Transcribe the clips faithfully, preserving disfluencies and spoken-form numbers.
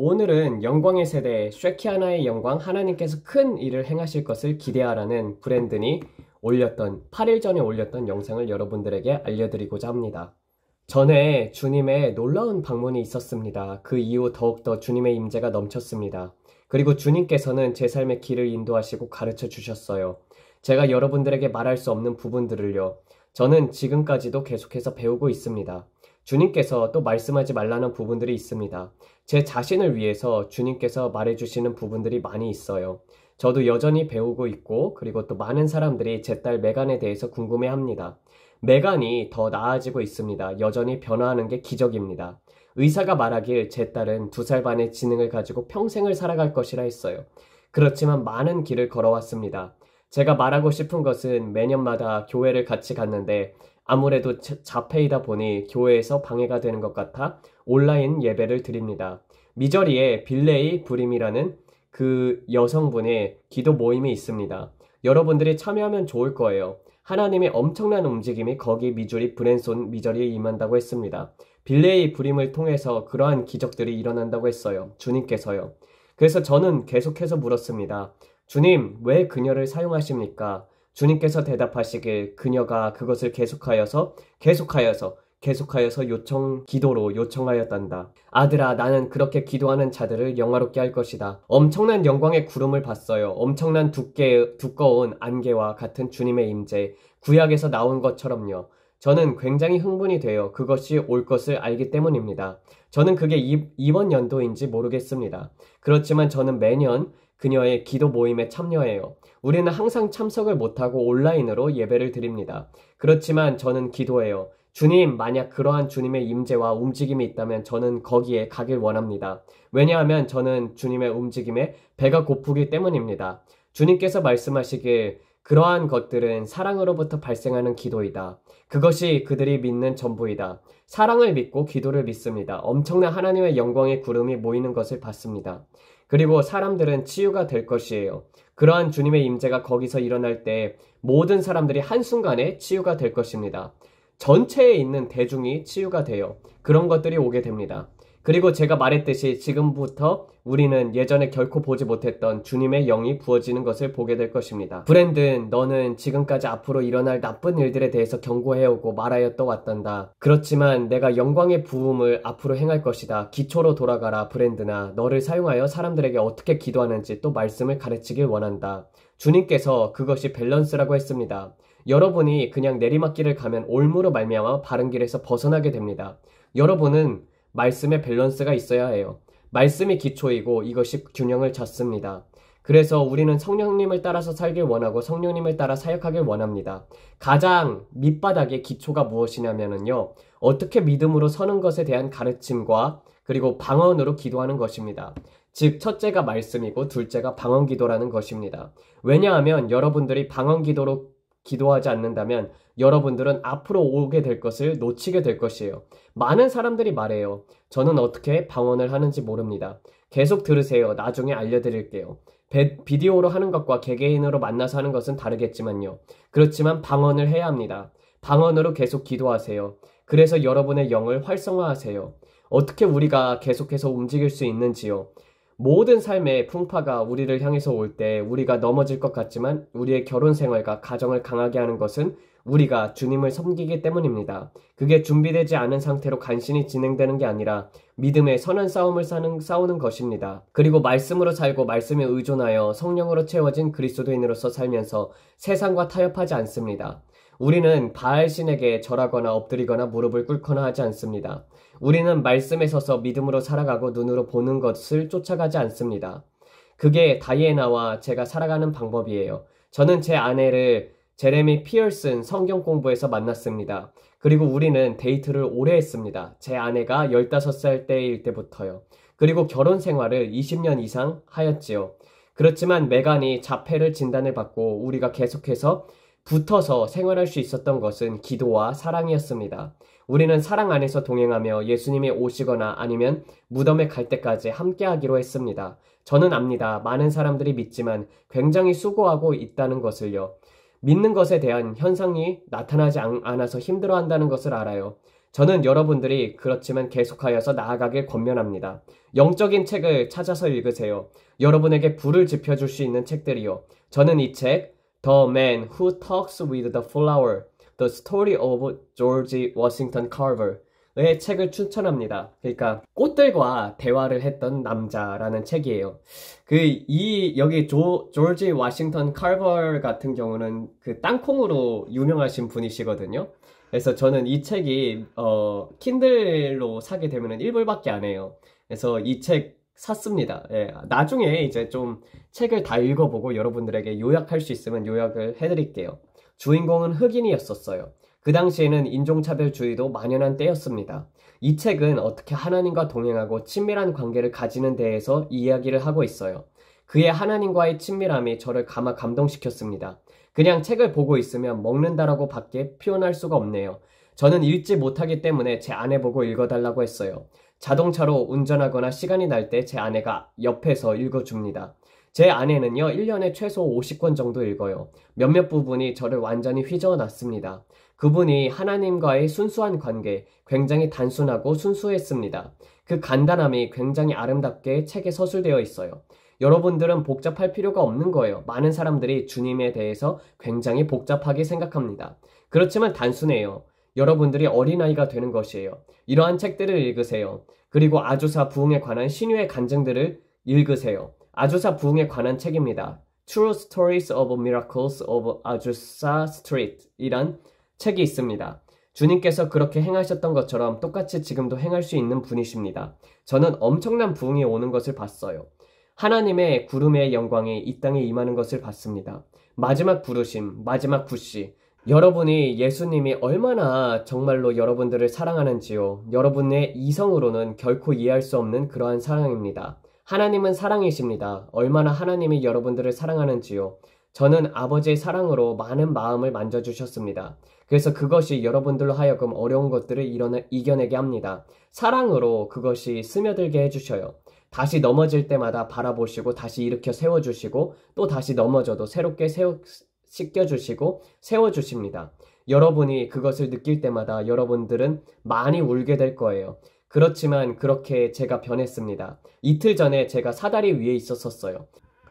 오늘은 영광의 세대 쉐키아나의 영광 하나님께서 큰 일을 행하실 것을 기대하라는 브랜든이 올렸던 팔 일 전에 올렸던 영상을 여러분들에게 알려드리고자 합니다. 전에 주님의 놀라운 방문이 있었습니다. 그 이후 더욱더 주님의 임재가 넘쳤습니다. 그리고 주님께서는 제 삶의 길을 인도하시고 가르쳐 주셨어요. 제가 여러분들에게 말할 수 없는 부분들을요. 저는 지금까지도 계속해서 배우고 있습니다. 주님께서 또 말씀하지 말라는 부분들이 있습니다. 제 자신을 위해서 주님께서 말해주시는 부분들이 많이 있어요. 저도 여전히 배우고 있고 그리고 또 많은 사람들이 제 딸 메간에 대해서 궁금해합니다. 메간이 더 나아지고 있습니다. 여전히 변화하는 게 기적입니다. 의사가 말하길 제 딸은 두 살 반의 지능을 가지고 평생을 살아갈 것이라 했어요. 그렇지만 많은 길을 걸어왔습니다. 제가 말하고 싶은 것은 매년마다 교회를 같이 갔는데 아무래도 자폐이다 보니 교회에서 방해가 되는 것 같아 온라인 예배를 드립니다. 미저리에 빌레이 브림이라는 그 여성분의 기도 모임이 있습니다. 여러분들이 참여하면 좋을 거예요. 하나님의 엄청난 움직임이 거기 미주리 브랜손 미저리에 임한다고 했습니다. 빌레이 브림을 통해서 그러한 기적들이 일어난다고 했어요. 주님께서요. 그래서 저는 계속해서 물었습니다. 주님, 왜 그녀를 사용하십니까? 주님께서 대답하시길 그녀가 그것을 계속하여서 계속하여서 계속하여서 요청 기도로 요청하였단다. 아들아, 나는 그렇게 기도하는 자들을 영화롭게 할 것이다. 엄청난 영광의 구름을 봤어요. 엄청난 두께, 두꺼운 안개와 같은 주님의 임재, 구약에서 나온 것처럼요. 저는 굉장히 흥분이 돼요. 그것이 올 것을 알기 때문입니다. 저는 그게 이, 이번 연도인지 모르겠습니다. 그렇지만 저는 매년 그녀의 기도 모임에 참여해요. 우리는 항상 참석을 못하고 온라인으로 예배를 드립니다. 그렇지만 저는 기도해요. 주님, 만약 그러한 주님의 임재와 움직임이 있다면 저는 거기에 가길 원합니다. 왜냐하면 저는 주님의 움직임에 배가 고프기 때문입니다. 주님께서 말씀하시길 그러한 것들은 사랑으로부터 발생하는 기도이다. 그것이 그들이 믿는 전부이다. 사랑을 믿고 기도를 믿습니다. 엄청난 하나님의 영광의 구름이 모이는 것을 봤습니다. 그리고 사람들은 치유가 될 것이에요. 그러한 주님의 임재가 거기서 일어날 때 모든 사람들이 한순간에 치유가 될 것입니다. 전체에 있는 대중이 치유가 돼요. 그런 것들이 오게 됩니다. 그리고 제가 말했듯이 지금부터 우리는 예전에 결코 보지 못했던 주님의 영이 부어지는 것을 보게 될 것입니다. 브랜든, 너는 지금까지 앞으로 일어날 나쁜 일들에 대해서 경고해오고 말하여 떠왔단다. 그렇지만 내가 영광의 부음을 앞으로 행할 것이다. 기초로 돌아가라, 브랜든아. 너를 사용하여 사람들에게 어떻게 기도하는지 또 말씀을 가르치길 원한다. 주님께서 그것이 밸런스라고 했습니다. 여러분이 그냥 내리막길을 가면 올무로 말미암아 바른 길에서 벗어나게 됩니다. 여러분은 말씀의 밸런스가 있어야 해요. 말씀이 기초이고 이것이 균형을 잡습니다. 그래서 우리는 성령님을 따라서 살길 원하고 성령님을 따라 사역하길 원합니다. 가장 밑바닥의 기초가 무엇이냐면요. 어떻게 믿음으로 서는 것에 대한 가르침과 그리고 방언으로 기도하는 것입니다. 즉 첫째가 말씀이고 둘째가 방언 기도라는 것입니다. 왜냐하면 여러분들이 방언 기도로 기도하지 않는다면 여러분들은 앞으로 오게 될 것을 놓치게 될 것이에요. 많은 사람들이 말해요. 저는 어떻게 방언을 하는지 모릅니다. 계속 들으세요. 나중에 알려드릴게요. 배, 비디오로 하는 것과 개개인으로 만나서 하는 것은 다르겠지만요. 그렇지만 방언을 해야 합니다. 방언으로 계속 기도하세요. 그래서 여러분의 영을 활성화하세요. 어떻게 우리가 계속해서 움직일 수 있는지요. 모든 삶의 풍파가 우리를 향해서 올 때 우리가 넘어질 것 같지만 우리의 결혼 생활과 가정을 강하게 하는 것은 우리가 주님을 섬기기 때문입니다. 그게 준비되지 않은 상태로 간신히 진행되는 게 아니라 믿음의 선한 싸움을 사는, 싸우는 것입니다. 그리고 말씀으로 살고 말씀에 의존하여 성령으로 채워진 그리스도인으로서 살면서 세상과 타협하지 않습니다. 우리는 바알신에게 절하거나 엎드리거나 무릎을 꿇거나 하지 않습니다. 우리는 말씀에 서서 믿음으로 살아가고 눈으로 보는 것을 쫓아가지 않습니다. 그게 다이애나와 제가 살아가는 방법이에요. 저는 제 아내를 제레미 피어슨 성경 공부에서 만났습니다. 그리고 우리는 데이트를 오래 했습니다. 제 아내가 열다섯 살 때일 때부터요. 그리고 결혼 생활을 이십 년 이상 하였지요. 그렇지만 메간이 자폐를 진단을 받고 우리가 계속해서 붙어서 생활할 수 있었던 것은 기도와 사랑이었습니다. 우리는 사랑 안에서 동행하며 예수님이 오시거나 아니면 무덤에 갈 때까지 함께하기로 했습니다. 저는 압니다. 많은 사람들이 믿지만 굉장히 수고하고 있다는 것을요. 믿는 것에 대한 현상이 나타나지 않아서 힘들어한다는 것을 알아요. 저는 여러분들이 그렇지만 계속하여서 나아가길 권면합니다. 영적인 책을 찾아서 읽으세요. 여러분에게 불을 지펴줄 수 있는 책들이요. 저는 이 책, The Man Who Talks with the Flower, The Story of George Washington Carver의 책을 추천합니다. 그러니까 꽃들과 대화를 했던 남자라는 책이에요. 그 이 여기 조, 조지 워싱턴 칼버 같은 경우는 그 땅콩으로 유명하신 분이시거든요. 그래서 저는 이 책이 어 킨들로 사게 되면은 일 불밖에 안 해요. 그래서 이 책 샀습니다. 예, 나중에 이제 좀 책을 다 읽어보고 여러분들에게 요약할 수 있으면 요약을 해드릴게요. 주인공은 흑인이었었어요. 그 당시에는 인종차별주의도 만연한 때였습니다. 이 책은 어떻게 하나님과 동행하고 친밀한 관계를 가지는 데에서 이야기를 하고 있어요. 그의 하나님과의 친밀함이 저를 가마 감동시켰습니다. 그냥 책을 보고 있으면 먹는다라고 밖에 표현할 수가 없네요. 저는 읽지 못하기 때문에 제 아내 보고 읽어달라고 했어요. 자동차로 운전하거나 시간이 날 때 제 아내가 옆에서 읽어줍니다. 제 아내는요, 일 년에 최소 오십 권 정도 읽어요. 몇몇 부분이 저를 완전히 휘저어놨습니다. 그분이 하나님과의 순수한 관계, 굉장히 단순하고 순수했습니다. 그 간단함이 굉장히 아름답게 책에 서술되어 있어요. 여러분들은 복잡할 필요가 없는 거예요. 많은 사람들이 주님에 대해서 굉장히 복잡하게 생각합니다. 그렇지만 단순해요. 여러분들이 어린아이가 되는 것이에요. 이러한 책들을 읽으세요. 그리고 아주사 부흥에 관한 신유의 간증들을 읽으세요. 아주사 부흥에 관한 책입니다. True Stories of Miracles of Azusa Street 이란 책이 있습니다. 주님께서 그렇게 행하셨던 것처럼 똑같이 지금도 행할 수 있는 분이십니다. 저는 엄청난 부흥이 오는 것을 봤어요. 하나님의 구름의 영광이 이 땅에 임하는 것을 봤습니다. 마지막 부르심, 마지막 푸시. 여러분이 예수님이 얼마나 정말로 여러분들을 사랑하는지요. 여러분의 이성으로는 결코 이해할 수 없는 그러한 사랑입니다. 하나님은 사랑이십니다. 얼마나 하나님이 여러분들을 사랑하는지요. 저는 아버지의 사랑으로 많은 마음을 만져주셨습니다. 그래서 그것이 여러분들로 하여금 어려운 것들을 일어나, 이겨내게 합니다. 사랑으로 그것이 스며들게 해주셔요. 다시 넘어질 때마다 바라보시고 다시 일으켜 세워주시고 또 다시 넘어져도 새롭게 세워, 씻겨주시고 세워주십니다. 여러분이 그것을 느낄 때마다 여러분들은 많이 울게 될 거예요. 그렇지만 그렇게 제가 변했습니다. 이틀 전에 제가 사다리 위에 있었었어요.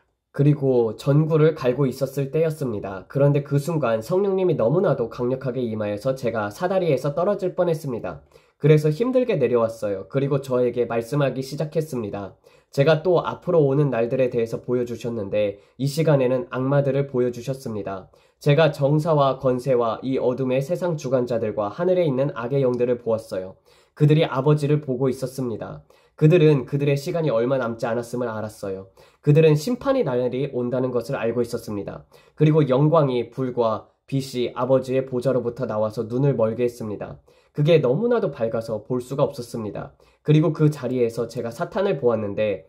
그리고 전구를 갈고 있었을 때였습니다. 그런데 그 순간 성령님이 너무나도 강력하게 임하여서 제가 사다리에서 떨어질 뻔했습니다. 그래서 힘들게 내려왔어요. 그리고 저에게 말씀하기 시작했습니다. 제가 또 앞으로 오는 날들에 대해서 보여주셨는데 이 시간에는 악마들을 보여주셨습니다. 제가 정사와 권세와 이 어둠의 세상 주관자들과 하늘에 있는 악의 영들을 보았어요. 그들이 아버지를 보고 있었습니다. 그들은 그들의 시간이 얼마 남지 않았음을 알았어요. 그들은 심판의 날이 온다는 것을 알고 있었습니다. 그리고 영광이 불과 빛이 아버지의 보좌로부터 나와서 눈을 멀게 했습니다. 그게 너무나도 밝아서 볼 수가 없었습니다. 그리고 그 자리에서 제가 사탄을 보았는데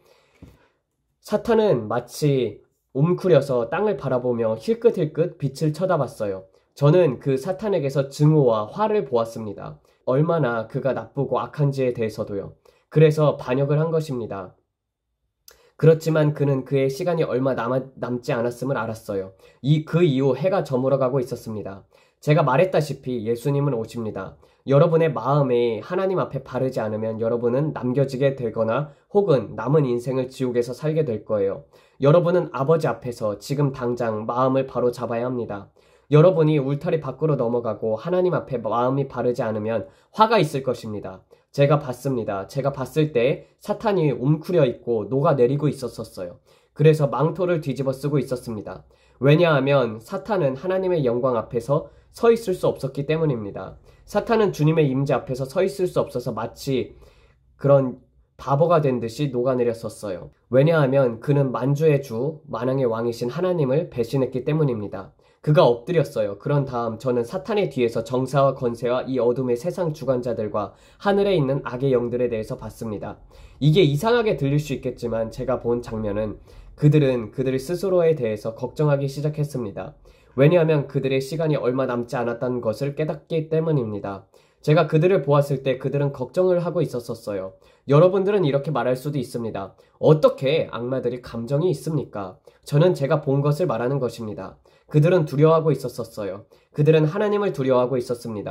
사탄은 마치 움크려서 땅을 바라보며 힐끗힐끗 빛을 쳐다봤어요. 저는 그 사탄에게서 증오와 화를 보았습니다. 얼마나 그가 나쁘고 악한지에 대해서도요. 그래서 반역을 한 것입니다. 그렇지만 그는 그의 시간이 얼마 남, 남지 않았음을 알았어요. 이, 그 이후 해가 저물어가고 있었습니다. 제가 말했다시피 예수님은 오십니다. 여러분의 마음이 하나님 앞에 바르지 않으면 여러분은 남겨지게 되거나 혹은 남은 인생을 지옥에서 살게 될 거예요. 여러분은 아버지 앞에서 지금 당장 마음을 바로 잡아야 합니다. 여러분이 울타리 밖으로 넘어가고 하나님 앞에 마음이 바르지 않으면 화가 있을 것입니다. 제가 봤습니다. 제가 봤을 때 사탄이 웅크려 있고 녹아내리고 있었어요. 그래서 망토를 뒤집어 쓰고 있었습니다. 왜냐하면 사탄은 하나님의 영광 앞에서 서 있을 수 없었기 때문입니다. 사탄은 주님의 임재 앞에서 서 있을 수 없어서 마치 그런 바보가 된 듯이 녹아내렸었어요. 왜냐하면 그는 만주의 주, 만왕의 왕이신 하나님을 배신했기 때문입니다. 그가 엎드렸어요. 그런 다음 저는 사탄의 뒤에서 정사와 권세와 이 어둠의 세상 주관자들과 하늘에 있는 악의 영들에 대해서 봤습니다. 이게 이상하게 들릴 수 있겠지만 제가 본 장면은 그들은 그들 스스로에 대해서 걱정하기 시작했습니다. 왜냐하면 그들의 시간이 얼마 남지 않았다는 것을 깨닫기 때문입니다. 제가 그들을 보았을 때 그들은 걱정을 하고 있었어요. 여러분들은 이렇게 말할 수도 있습니다. 어떻게 악마들이 감정이 있습니까? 저는 제가 본 것을 말하는 것입니다. 그들은 두려워하고 있었어요. 그들은 하나님을 두려워하고 있었습니다.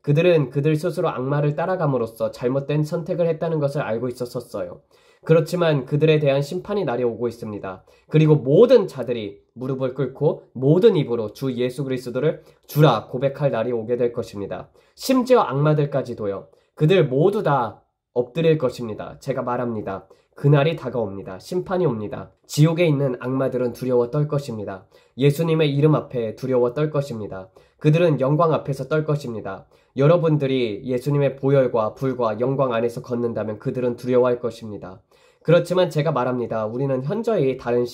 그들은 그들 스스로 악마를 따라감으로써 잘못된 선택을 했다는 것을 알고 있었었어요. 그렇지만 그들에 대한 심판이 날이 오고 있습니다. 그리고 모든 자들이 무릎을 꿇고 모든 입으로 주 예수 그리스도를 주라 고백할 날이 오게 될 것입니다. 심지어 악마들까지도요. 그들 모두 다 엎드릴 것입니다. 제가 말합니다. 그날이 다가옵니다. 심판이 옵니다. 지옥에 있는 악마들은 두려워 떨 것입니다. 예수님의 이름 앞에 두려워 떨 것입니다. 그들은 영광 앞에서 떨 것입니다. 여러분들이 예수님의 보혈과 불과 영광 안에서 걷는다면 그들은 두려워할 것입니다. 그렇지만 제가 말합니다. 우리는 현저히 다른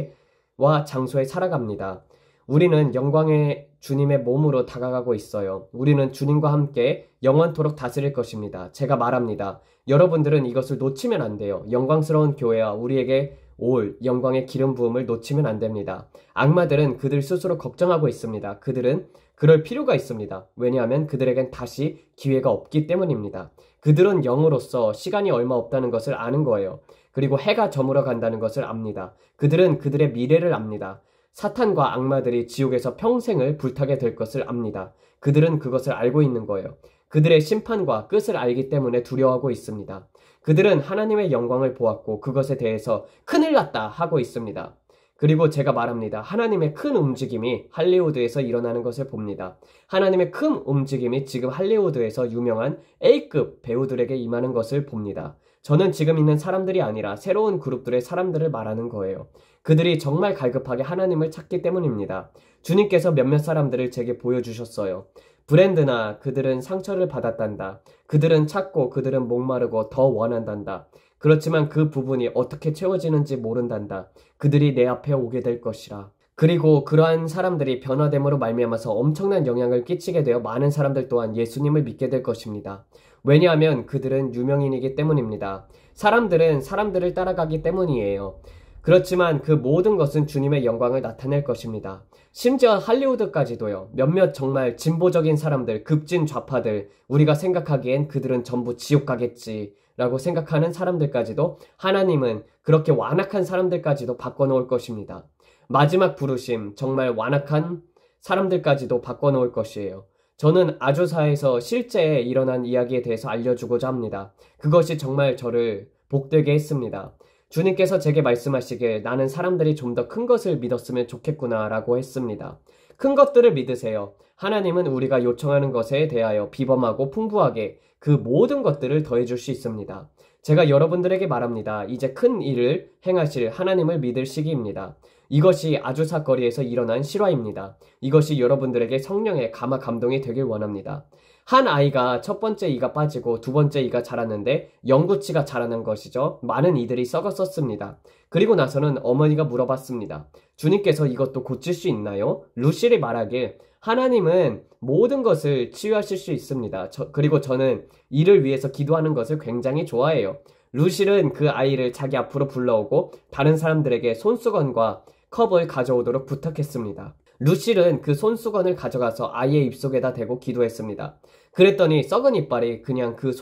시기와 장소에 살아갑니다. 우리는 영광의 주님의 몸으로 다가가고 있어요. 우리는 주님과 함께 영원토록 다스릴 것입니다. 제가 말합니다. 여러분들은 이것을 놓치면 안 돼요. 영광스러운 교회와 우리에게 올 영광의 기름 부음을 놓치면 안 됩니다. 악마들은 그들 스스로 걱정하고 있습니다. 그들은 그럴 필요가 있습니다. 왜냐하면 그들에겐 다시 기회가 없기 때문입니다. 그들은 영으로서 시간이 얼마 없다는 것을 아는 거예요. 그리고 해가 저물어 간다는 것을 압니다. 그들은 그들의 미래를 압니다. 사탄과 악마들이 지옥에서 평생을 불타게 될 것을 압니다. 그들은 그것을 알고 있는 거예요. 그들의 심판과 끝을 알기 때문에 두려워하고 있습니다. 그들은 하나님의 영광을 보았고 그것에 대해서 큰일 났다 하고 있습니다. 그리고 제가 말합니다. 하나님의 큰 움직임이 할리우드에서 일어나는 것을 봅니다. 하나님의 큰 움직임이 지금 할리우드에서 유명한 A급 배우들에게 임하는 것을 봅니다. 저는 지금 있는 사람들이 아니라 새로운 그룹들의 사람들을 말하는 거예요. 그들이 정말 갈급하게 하나님을 찾기 때문입니다. 주님께서 몇몇 사람들을 제게 보여주셨어요. 브랜드나 그들은 상처를 받았단다. 그들은 찾고 그들은 목마르고 더 원한단다. 그렇지만 그 부분이 어떻게 채워지는지 모른단다. 그들이 내 앞에 오게 될 것이라. 그리고 그러한 사람들이 변화됨으로 말미암아서 엄청난 영향을 끼치게 되어 많은 사람들 또한 예수님을 믿게 될 것입니다. 왜냐하면 그들은 유명인이기 때문입니다. 사람들은 사람들을 따라가기 때문이에요. 그렇지만 그 모든 것은 주님의 영광을 나타낼 것입니다. 심지어 할리우드까지도요. 몇몇 정말 진보적인 사람들, 급진 좌파들, 우리가 생각하기엔 그들은 전부 지옥 가겠지 라고 생각하는 사람들까지도 하나님은 그렇게 완악한 사람들까지도 바꿔놓을 것입니다. 마지막 부르심, 정말 완악한 사람들까지도 바꿔놓을 것이에요. 저는 아주사에서 실제 일어난 이야기에 대해서 알려주고자 합니다. 그것이 정말 저를 복되게 했습니다. 주님께서 제게 말씀하시길 나는 사람들이 좀 더 큰 것을 믿었으면 좋겠구나 라고 했습니다. 큰 것들을 믿으세요. 하나님은 우리가 요청하는 것에 대하여 비범하고 풍부하게 그 모든 것들을 더해줄 수 있습니다. 제가 여러분들에게 말합니다. 이제 큰 일을 행하실 하나님을 믿을 시기입니다. 이것이 아주사 거리에서 일어난 실화입니다. 이것이 여러분들에게 성령의 감화 감동이 되길 원합니다. 한 아이가 첫 번째 이가 빠지고 두 번째 이가 자랐는데 영구치가 자라난 것이죠. 많은 이들이 썩었었습니다. 그리고 나서는 어머니가 물어봤습니다. 주님께서 이것도 고칠 수 있나요? 루실이 말하길 하나님은 모든 것을 치유하실 수 있습니다. 저, 그리고 저는 이를 위해서 기도하는 것을 굉장히 좋아해요. 루실은 그 아이를 자기 앞으로 불러오고 다른 사람들에게 손수건과 컵을 가져오도록 부탁했습니다. 루실은 그 손수건을 가져가서 아이의 입속에다 대고 기도했습니다. 그랬더니 썩은 이빨이 그냥 그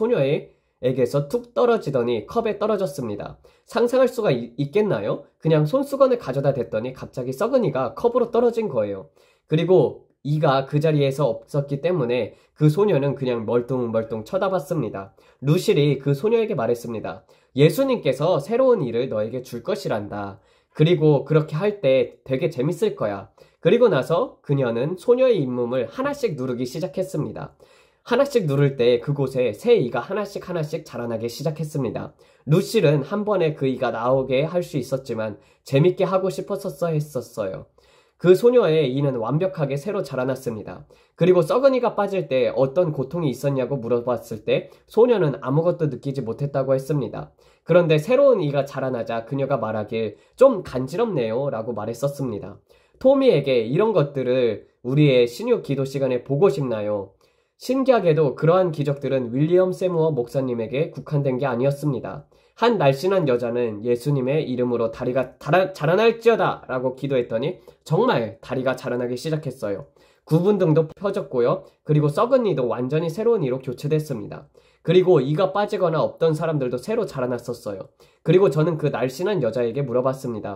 소녀에게서 툭 떨어지더니 컵에 떨어졌습니다. 상상할 수가 이, 있겠나요? 그냥 손수건을 가져다 댔더니 갑자기 썩은 이가 컵으로 떨어진 거예요. 그리고 이가 그 자리에서 없었기 때문에 그 소녀는 그냥 멀뚱멀뚱 쳐다봤습니다. 루실이 그 소녀에게 말했습니다. 예수님께서 새로운 일을 너에게 줄 것이란다. 그리고 그렇게 할 때 되게 재밌을 거야. 그리고 나서 그녀는 소녀의 잇몸을 하나씩 누르기 시작했습니다. 하나씩 누를 때 그곳에 새 이가 하나씩 하나씩 자라나기 시작했습니다. 루실은 한 번에 그 이가 나오게 할 수 있었지만 재밌게 하고 싶었었어 했었어요. 그 소녀의 이는 완벽하게 새로 자라났습니다. 그리고 썩은 이가 빠질 때 어떤 고통이 있었냐고 물어봤을 때 소녀는 아무것도 느끼지 못했다고 했습니다. 그런데 새로운 이가 자라나자 그녀가 말하길 좀 간지럽네요 라고 말했었습니다. 토미에게 이런 것들을 우리의 신유 기도 시간에 보고 싶나요? 신기하게도 그러한 기적들은 윌리엄 세무어 목사님에게 국한된 게 아니었습니다. 한 날씬한 여자는 예수님의 이름으로 다리가 달아, 자라날지어다 라고 기도했더니 정말 다리가 자라나기 시작했어요. 구분등도 펴졌고요. 그리고 썩은 이도 완전히 새로운 이로 교체됐습니다. 그리고 이가 빠지거나 없던 사람들도 새로 자라났었어요. 그리고 저는 그 날씬한 여자에게 물어봤습니다.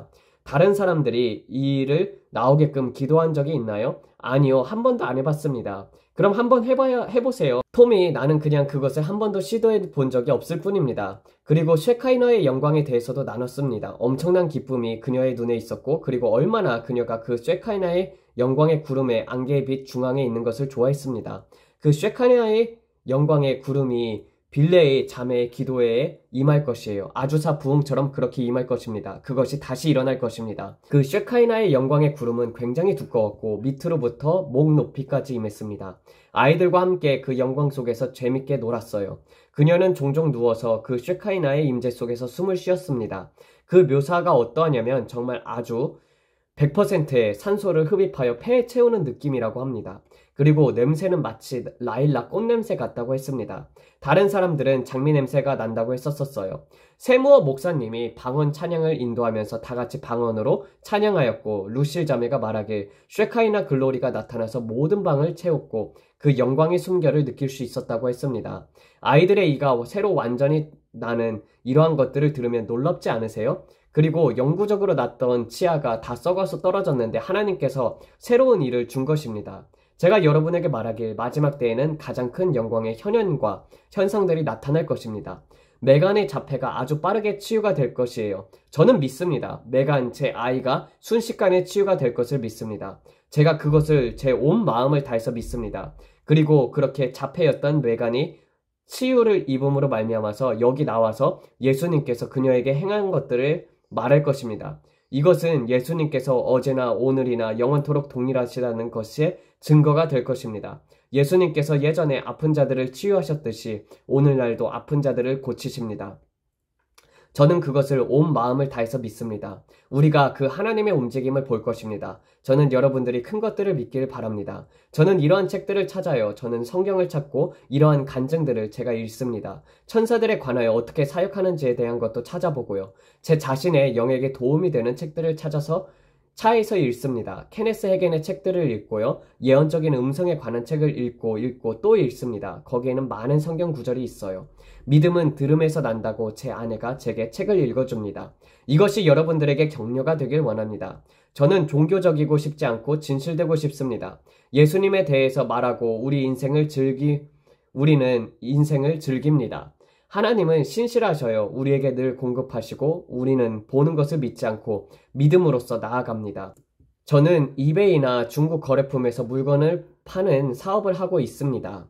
다른 사람들이 이 일을 나오게끔 기도한 적이 있나요? 아니요. 한 번도 안 해봤습니다. 그럼 한번 해봐야, 해보세요. 톰이 나는 그냥 그것을 한 번도 시도해 본 적이 없을 뿐입니다. 그리고 쉐카이너의 영광에 대해서도 나눴습니다. 엄청난 기쁨이 그녀의 눈에 있었고, 그리고 얼마나 그녀가 그 쉐카이너의 영광의 구름의 안개의 빛 중앙에 있는 것을 좋아했습니다. 그 쉐카이너의 영광의 구름이 빌레의 자매의 기도에 임할 것이에요. 아주사 부흥처럼 그렇게 임할 것입니다. 그것이 다시 일어날 것입니다. 그 쉐카이나의 영광의 구름은 굉장히 두꺼웠고 밑으로부터 목 높이까지 임했습니다. 아이들과 함께 그 영광 속에서 재밌게 놀았어요. 그녀는 종종 누워서 그 쉐카이나의 임재 속에서 숨을 쉬었습니다. 그 묘사가 어떠하냐면 정말 아주 백 퍼센트의 산소를 흡입하여 폐에 채우는 느낌이라고 합니다. 그리고 냄새는 마치 라일락 꽃냄새 같다고 했습니다. 다른 사람들은 장미 냄새가 난다고 했었어요. 세무어 목사님이 방언 찬양을 인도하면서 다같이 방언으로 찬양하였고, 루실 자매가 말하길 쉐카이나 글로리가 나타나서 모든 방을 채웠고 그 영광의 숨결을 느낄 수 있었다고 했습니다. 아이들의 이가 새로 완전히 나는 이러한 것들을 들으면 놀랍지 않으세요? 그리고 영구적으로 났던 치아가 다 썩어서 떨어졌는데 하나님께서 새로운 일을 준 것입니다. 제가 여러분에게 말하길 마지막 때에는 가장 큰 영광의 현현과 현상들이 나타날 것입니다. 메간의 자폐가 아주 빠르게 치유가 될 것이에요. 저는 믿습니다. 메간 제 아이가 순식간에 치유가 될 것을 믿습니다. 제가 그것을 제 온 마음을 다해서 믿습니다. 그리고 그렇게 자폐였던 메간이 치유를 입음으로 말미암아서 여기 나와서 예수님께서 그녀에게 행한 것들을 말할 것입니다. 이것은 예수님께서 어제나 오늘이나 영원토록 동일하시다는 것의 증거가 될 것입니다. 예수님께서 예전에 아픈 자들을 치유하셨듯이 오늘날도 아픈 자들을 고치십니다. 저는 그것을 온 마음을 다해서 믿습니다. 우리가 그 하나님의 움직임을 볼 것입니다. 저는 여러분들이 큰 것들을 믿기를 바랍니다. 저는 이러한 책들을 찾아요. 저는 성경을 찾고 이러한 간증들을 제가 읽습니다. 천사들에 관하여 어떻게 사역하는지에 대한 것도 찾아보고요. 제 자신의 영에게 도움이 되는 책들을 찾아서 차에서 읽습니다. 케네스 해겐의 책들을 읽고요. 예언적인 음성에 관한 책을 읽고 읽고 또 읽습니다. 거기에는 많은 성경 구절이 있어요. 믿음은 들음에서 난다고 제 아내가 제게 책을 읽어줍니다. 이것이 여러분들에게 격려가 되길 원합니다. 저는 종교적이고 싶지 않고 진실되고 싶습니다. 예수님에 대해서 말하고 우리 인생을 즐기, 우리는 인생을 즐깁니다. 하나님은 신실하셔요. 우리에게 늘 공급하시고 우리는 보는 것을 믿지 않고 믿음으로써 나아갑니다. 저는 이베이나 중국 거래품에서 물건을 파는 사업을 하고 있습니다.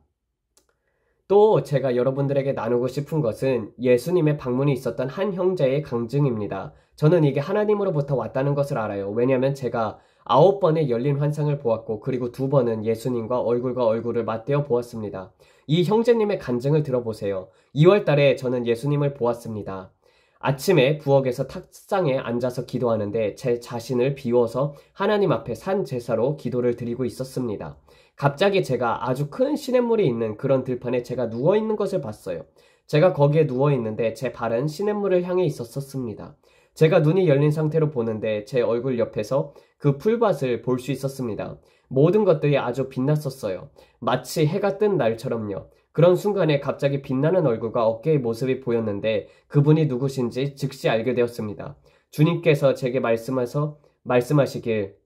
또 제가 여러분들에게 나누고 싶은 것은 예수님의 방문이 있었던 한 형제의 강증입니다. 저는 이게 하나님으로부터 왔다는 것을 알아요. 왜냐하면 제가 아홉 번의 열린 환상을 보았고 그리고 두 번은 예수님과 얼굴과 얼굴을 맞대어 보았습니다. 이 형제님의 간증을 들어보세요. 이월 달에 저는 예수님을 보았습니다. 아침에 부엌에서 탁상에 앉아서 기도하는데 제 자신을 비워서 하나님 앞에 산 제사로 기도를 드리고 있었습니다. 갑자기 제가 아주 큰 시냇물이 있는 그런 들판에 제가 누워있는 것을 봤어요. 제가 거기에 누워있는데 제 발은 시냇물을 향해 있었습니다. 제가 눈이 열린 상태로 보는데 제 얼굴 옆에서 그 풀밭을 볼 수 있었습니다. 모든 것들이 아주 빛났었어요. 마치 해가 뜬 날처럼요. 그런 순간에 갑자기 빛나는 얼굴과 어깨의 모습이 보였는데 그분이 누구신지 즉시 알게 되었습니다. 주님께서 제게 말씀하셔서 말씀하시길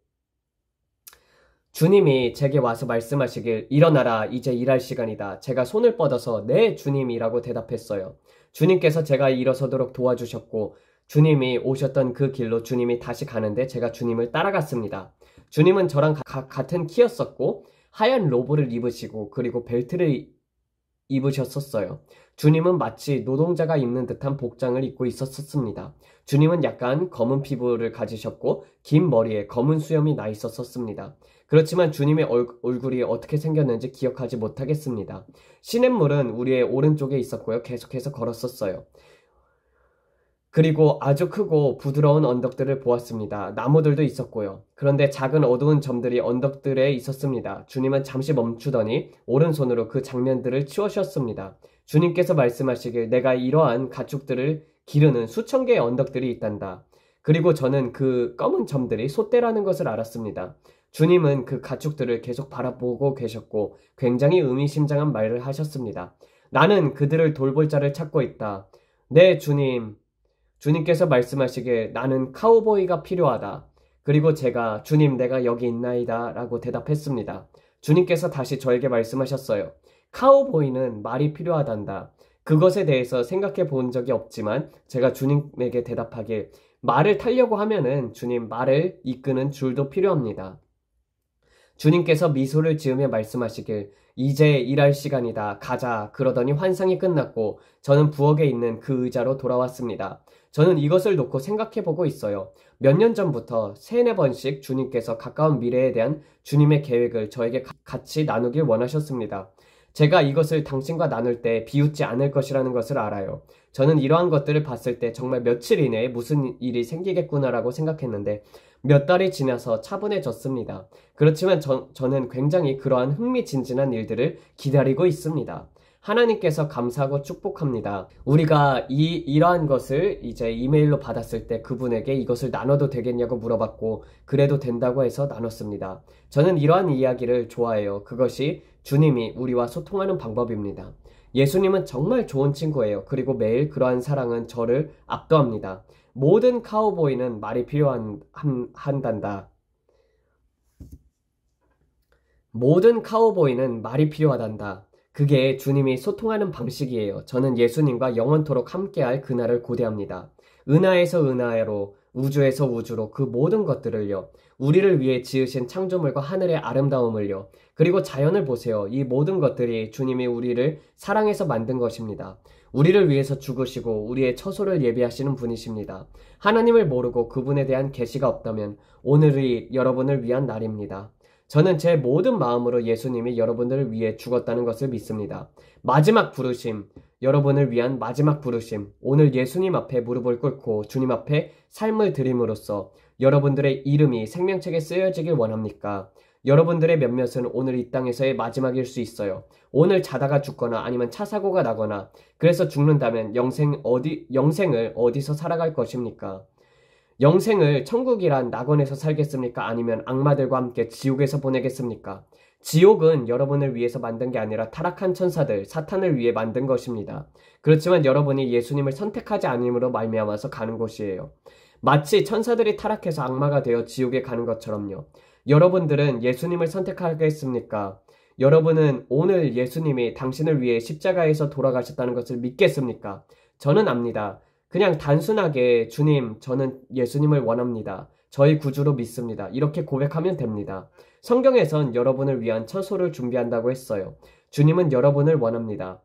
주님이 제게 와서 말씀하시길 일어나라 이제 일할 시간이다. 제가 손을 뻗어서 네 주님이라고 대답했어요. 주님께서 제가 일어서도록 도와주셨고 주님이 오셨던 그 길로 주님이 다시 가는데 제가 주님을 따라갔습니다. 주님은 저랑 가, 같은 키였었고 하얀 로브를 입으시고 그리고 벨트를 입으셨었어요. 주님은 마치 노동자가 입는 듯한 복장을 입고 있었습니다. 주님은 약간 검은 피부를 가지셨고 긴 머리에 검은 수염이 나 있었습니다. 그렇지만 주님의 얼굴이 어떻게 생겼는지 기억하지 못하겠습니다. 시냇물은 우리의 오른쪽에 있었고요. 계속해서 걸었었어요. 그리고 아주 크고 부드러운 언덕들을 보았습니다. 나무들도 있었고요. 그런데 작은 어두운 점들이 언덕들에 있었습니다. 주님은 잠시 멈추더니 오른손으로 그 장면들을 치우셨습니다. 주님께서 말씀하시길 내가 이러한 가축들을 기르는 수천 개의 언덕들이 있단다. 그리고 저는 그 검은 점들이 솥대라는 것을 알았습니다. 주님은 그 가축들을 계속 바라보고 계셨고 굉장히 의미심장한 말을 하셨습니다. 나는 그들을 돌볼 자를 찾고 있다. 네, 주님. 주님께서 말씀하시길 나는 카우보이가 필요하다. 그리고 제가 주님 내가 여기 있나이다 라고 대답했습니다. 주님께서 다시 저에게 말씀하셨어요. 카우보이는 말이 필요하단다. 그것에 대해서 생각해 본 적이 없지만 제가 주님에게 대답하길 말을 타려고 하면은 주님 말을 이끄는 줄도 필요합니다. 주님께서 미소를 지으며 말씀하시길 이제 일할 시간이다. 가자. 그러더니 환상이 끝났고 저는 부엌에 있는 그 의자로 돌아왔습니다. 저는 이것을 놓고 생각해 보고 있어요. 몇 년 전부터 세네 번씩 주님께서 가까운 미래에 대한 주님의 계획을 저에게 같이 나누길 원하셨습니다. 제가 이것을 당신과 나눌 때 비웃지 않을 것이라는 것을 알아요. 저는 이러한 것들을 봤을 때 정말 며칠 이내에 무슨 일이 생기겠구나라고 생각했는데 몇 달이 지나서 차분해졌습니다. 그렇지만 저, 저는 굉장히 그러한 흥미진진한 일들을 기다리고 있습니다. 하나님께서 감사하고 축복합니다. 우리가 이, 이러한 것을 이제 이메일로 받았을 때 그분에게 이것을 나눠도 되겠냐고 물어봤고 그래도 된다고 해서 나눴습니다. 저는 이러한 이야기를 좋아해요. 그것이 주님이 우리와 소통하는 방법입니다. 예수님은 정말 좋은 친구예요. 그리고 매일 그러한 사랑은 저를 압도합니다. 모든 카우보이는 말이 필요한, 한, 한단다. 모든 카우보이는 말이 필요하단다. 그게 주님이 소통하는 방식이에요. 저는 예수님과 영원토록 함께할 그날을 고대합니다. 은하에서 은하로, 우주에서 우주로 그 모든 것들을요. 우리를 위해 지으신 창조물과 하늘의 아름다움을요. 그리고 자연을 보세요. 이 모든 것들이 주님이 우리를 사랑해서 만든 것입니다. 우리를 위해서 죽으시고 우리의 처소를 예비하시는 분이십니다. 하나님을 모르고 그분에 대한 계시가 없다면 오늘이 여러분을 위한 날입니다. 저는 제 모든 마음으로 예수님이 여러분들을 위해 죽었다는 것을 믿습니다. 마지막 부르심, 여러분을 위한 마지막 부르심, 오늘 예수님 앞에 무릎을 꿇고 주님 앞에 삶을 드림으로써 여러분들의 이름이 생명책에 쓰여지길 원합니까? 여러분들의 몇몇은 오늘 이 땅에서의 마지막일 수 있어요. 오늘 자다가 죽거나 아니면 차 사고가 나거나 그래서 죽는다면 영생 어디, 영생을 어디서 살아갈 것입니까? 영생을 천국이란 낙원에서 살겠습니까? 아니면 악마들과 함께 지옥에서 보내겠습니까? 지옥은 여러분을 위해서 만든 게 아니라 타락한 천사들, 사탄을 위해 만든 것입니다. 그렇지만 여러분이 예수님을 선택하지 않음으로 말미암아서 가는 곳이에요. 마치 천사들이 타락해서 악마가 되어 지옥에 가는 것처럼요. 여러분들은 예수님을 선택하겠습니까? 여러분은 오늘 예수님이 당신을 위해 십자가에서 돌아가셨다는 것을 믿겠습니까? 저는 압니다. 그냥 단순하게 주님, 저는 예수님을 원합니다. 저희 구주로 믿습니다. 이렇게 고백하면 됩니다. 성경에선 여러분을 위한 처소를 준비한다고 했어요. 주님은 여러분을 원합니다.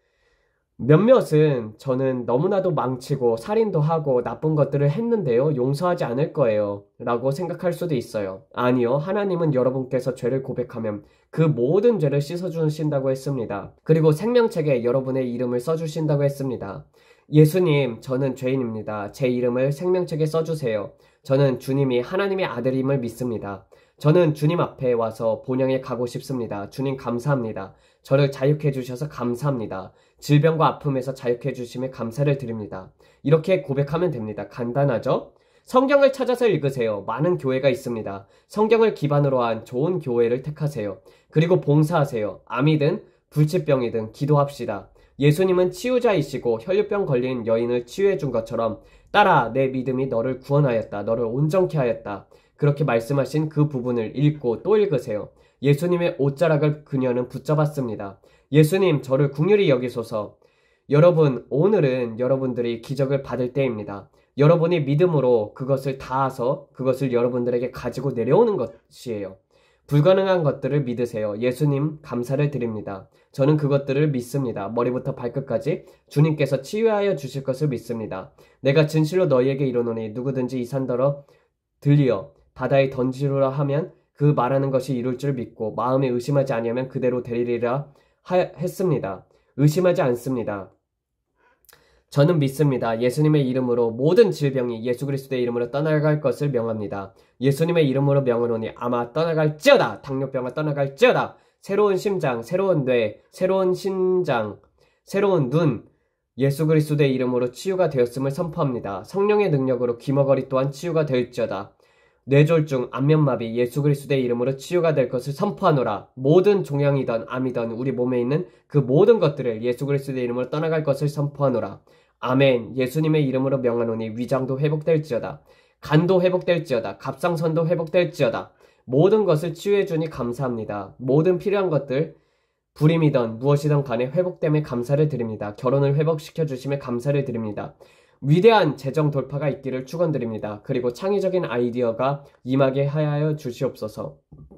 몇몇은 저는 너무나도 망치고 살인도 하고 나쁜 것들을 했는데요. 용서하지 않을 거예요. 라고 생각할 수도 있어요. 아니요. 하나님은 여러분께서 죄를 고백하면 그 모든 죄를 씻어주신다고 했습니다. 그리고 생명책에 여러분의 이름을 써주신다고 했습니다. 예수님, 저는 죄인입니다. 제 이름을 생명책에 써주세요. 저는 주님이 하나님의 아들임을 믿습니다. 저는 주님 앞에 와서 본향에 가고 싶습니다. 주님 감사합니다. 저를 자유케 해주셔서 감사합니다. 질병과 아픔에서 자유케 해주심에 감사를 드립니다. 이렇게 고백하면 됩니다. 간단하죠? 성경을 찾아서 읽으세요. 많은 교회가 있습니다. 성경을 기반으로 한 좋은 교회를 택하세요. 그리고 봉사하세요. 암이든 불치병이든 기도합시다. 예수님은 치유자이시고 혈류병 걸린 여인을 치유해 준 것처럼 딸아 내 믿음이 너를 구원하였다. 너를 온전케 하였다. 그렇게 말씀하신 그 부분을 읽고 또 읽으세요. 예수님의 옷자락을 그녀는 붙잡았습니다. 예수님 저를 긍휼히 여기소서. 여러분 오늘은 여러분들이 기적을 받을 때입니다. 여러분이 믿음으로 그것을 닿아서 그것을 여러분들에게 가지고 내려오는 것이에요. 불가능한 것들을 믿으세요. 예수님 감사를 드립니다. 저는 그것들을 믿습니다. 머리부터 발끝까지 주님께서 치유하여 주실 것을 믿습니다. 내가 진실로 너희에게 이르노니 누구든지 이 산더러 들리어 바다에 던지로라 하면 그 말하는 것이 이룰 줄 믿고 마음에 의심하지 아니하면 그대로 되리리라 하, 했습니다. 의심하지 않습니다. 저는 믿습니다. 예수님의 이름으로 모든 질병이 예수 그리스도의 이름으로 떠나갈 것을 명합니다. 예수님의 이름으로 명하노니 아마 떠나갈지어다. 당뇨병은 떠나갈지어다. 새로운 심장, 새로운 뇌, 새로운 신장, 새로운 눈, 예수 그리스도의 이름으로 치유가 되었음을 선포합니다. 성령의 능력으로 귀머거리 또한 치유가 될지어다. 뇌졸중, 안면마비, 예수 그리스도의 이름으로 치유가 될 것을 선포하노라. 모든 종양이든 암이든 우리 몸에 있는 그 모든 것들을 예수 그리스도의 이름으로 떠나갈 것을 선포하노라. 아멘. 예수님의 이름으로 명하노니 위장도 회복될지어다. 간도 회복될지어다. 갑상선도 회복될지어다. 모든 것을 치유해 주니 감사합니다. 모든 필요한 것들 불임이든 무엇이든 간에 회복됨에 감사를 드립니다. 결혼을 회복시켜 주심에 감사를 드립니다. 위대한 재정 돌파가 있기를 축원드립니다. 그리고 창의적인 아이디어가 임하게 하여 주시옵소서.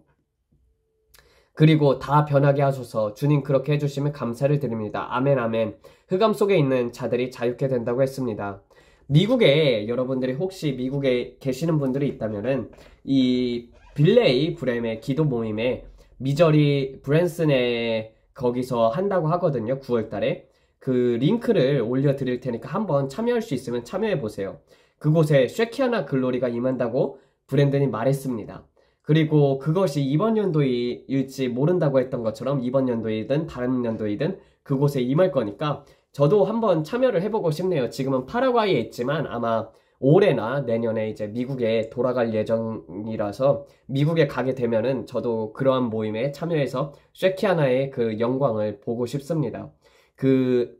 그리고 다 변하게 하소서. 주님 그렇게 해주시면 감사를 드립니다. 아멘 아멘. 흑암 속에 있는 자들이 자유케 된다고 했습니다. 미국에 여러분들이 혹시 미국에 계시는 분들이 있다면은 이 빌레이 브램의 기도 모임에 미저리 브랜슨의 거기서 한다고 하거든요. 구월 달에. 그 링크를 올려드릴 테니까 한번 참여할 수 있으면 참여해보세요. 그곳에 쉐키아나 글로리가 임한다고 브랜든이 말했습니다. 그리고 그것이 이번 연도일지 모른다고 했던 것처럼 이번 연도이든 다른 연도이든 그곳에 임할 거니까 저도 한번 참여를 해보고 싶네요. 지금은 파라과이에 있지만 아마 올해나 내년에 이제 미국에 돌아갈 예정이라서 미국에 가게 되면은 저도 그러한 모임에 참여해서 쉐키아나의 그 영광을 보고 싶습니다. 그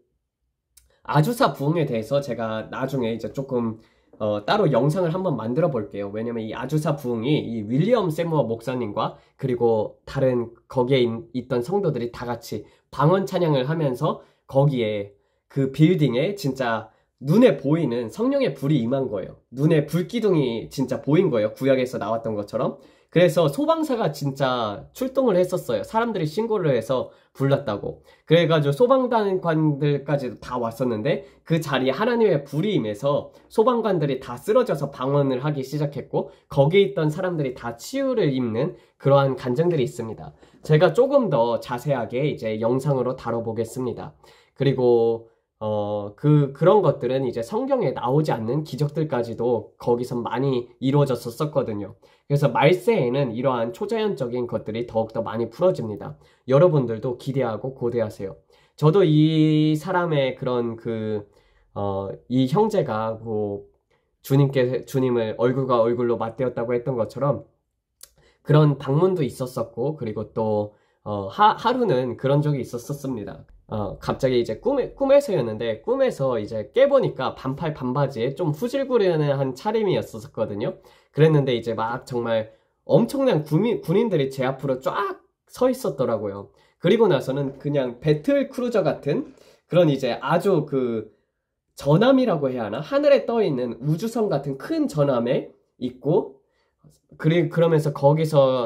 아주사 부흥에 대해서 제가 나중에 이제 조금 어, 따로 영상을 한번 만들어 볼게요. 왜냐면 이 아주사 부흥이 이 윌리엄 세무어 목사님과 그리고 다른 거기에 있, 있던 성도들이 다 같이 방언 찬양을 하면서 거기에 그 빌딩에 진짜 눈에 보이는 성령의 불이 임한 거예요. 눈에 불기둥이 진짜 보인 거예요. 구약에서 나왔던 것처럼. 그래서 소방사가 진짜 출동을 했었어요. 사람들이 신고를 해서 불렀다고. 그래가지고 소방관들까지도 다 왔었는데 그 자리에 하나님의 불이 임해서 소방관들이 다 쓰러져서 방언을 하기 시작했고 거기에 있던 사람들이 다 치유를 입는 그러한 간증들이 있습니다. 제가 조금 더 자세하게 이제 영상으로 다뤄보겠습니다. 그리고 어, 그, 그런 것들은 이제 성경에 나오지 않는 기적들까지도 거기서 많이 이루어졌었거든요. 그래서 말세에는 이러한 초자연적인 것들이 더욱더 많이 풀어집니다. 여러분들도 기대하고 고대하세요. 저도 이 사람의 그런 그, 어, 이 형제가 뭐, 주님께, 주님을 얼굴과 얼굴로 맞대었다고 했던 것처럼 그런 방문도 있었었고, 그리고 또, 어, 하, 하루는 그런 적이 있었었습니다. 어, 갑자기 이제 꿈에, 꿈에서였는데, 꿈에서 이제 깨보니까 반팔 반바지에 좀 후질구레한 차림이었었거든요. 그랬는데 이제 막 정말 엄청난 군인, 군인들이 제 앞으로 쫙 서 있었더라고요. 그리고 나서는 그냥 배틀 크루저 같은 그런 이제 아주 그 전함이라고 해야 하나? 하늘에 떠 있는 우주선 같은 큰 전함에 있고, 그리, 그러면서 거기서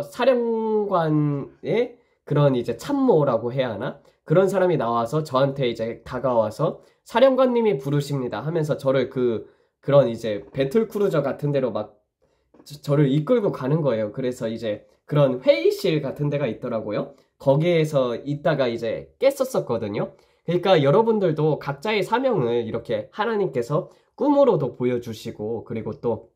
사령관의 그런 이제 참모라고 해야 하나? 그런 사람이 나와서 저한테 이제 다가와서 사령관님이 부르십니다 하면서 저를 그, 그런 이제 배틀크루저 같은 데로 막 저를 이끌고 가는 거예요. 그래서 이제 그런 회의실 같은 데가 있더라고요. 거기에서 있다가 이제 깼었었거든요. 그러니까 여러분들도 각자의 사명을 이렇게 하나님께서 꿈으로도 보여주시고 그리고 또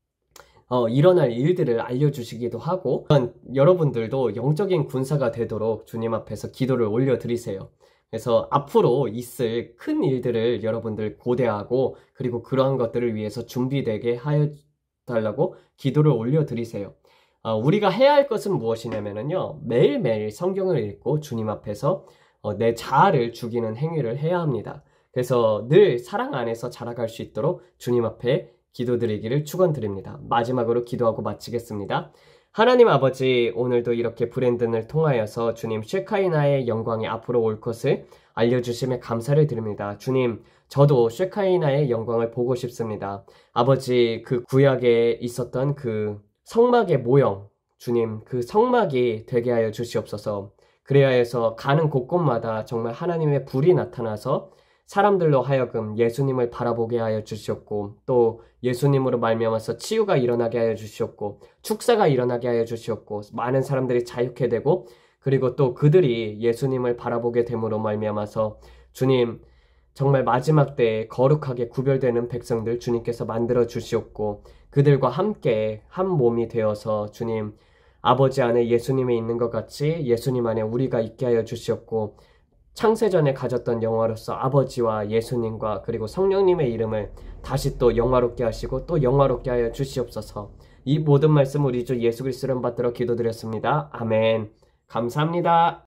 어, 일어날 일들을 알려주시기도 하고 여러분들도 영적인 군사가 되도록 주님 앞에서 기도를 올려드리세요. 그래서 앞으로 있을 큰 일들을 여러분들 고대하고 그리고 그러한 것들을 위해서 준비되게 하여 달라고 기도를 올려드리세요. 어, 우리가 해야 할 것은 무엇이냐면요. 매일매일 성경을 읽고 주님 앞에서 어, 내 자아를 죽이는 행위를 해야 합니다. 그래서 늘 사랑 안에서 자라갈 수 있도록 주님 앞에 기도드리기를 축원드립니다. 마지막으로 기도하고 마치겠습니다. 하나님 아버지, 오늘도 이렇게 브랜든을 통하여서 주님 쉐카이나의 영광이 앞으로 올 것을 알려주심에 감사를 드립니다. 주님, 저도 쉐카이나의 영광을 보고 싶습니다. 아버지, 그 구약에 있었던 그 성막의 모형, 주님, 그 성막이 되게 하여 주시옵소서. 그래야 해서 가는 곳곳마다 정말 하나님의 불이 나타나서 사람들로 하여금 예수님을 바라보게 하여 주시옵고 또 예수님으로 말미암아서 치유가 일어나게 하여 주시옵고 축사가 일어나게 하여 주시옵고 많은 사람들이 자유케 되고 그리고 또 그들이 예수님을 바라보게 됨으로 말미암아서 주님 정말 마지막 때에 거룩하게 구별되는 백성들 주님께서 만들어 주시옵고 그들과 함께 한 몸이 되어서 주님 아버지 안에 예수님이 있는 것 같이 예수님 안에 우리가 있게 하여 주시옵고 창세전에 가졌던 영화로서 아버지와 예수님과 그리고 성령님의 이름을 다시 또 영화롭게 하시고 또 영화롭게 하여 주시옵소서. 이 모든 말씀 우리 주 예수 그리스도를 받들어 기도드렸습니다. 아멘. 감사합니다.